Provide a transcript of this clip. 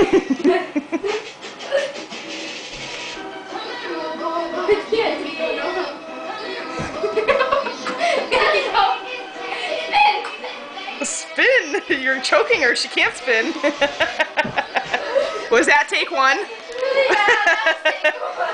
Spin! You're choking her. She can't spin. Was that take one? Yeah, that's take one.